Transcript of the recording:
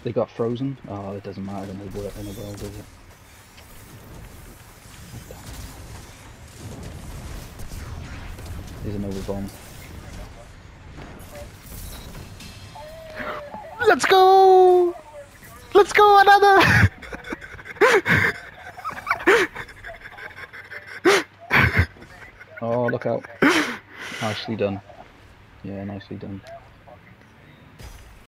They got frozen. Oh, it doesn't matter in the world, does it? There's another bomb. Let's go! Let's go, another! Oh, look out. Nicely done. Yeah, nicely done.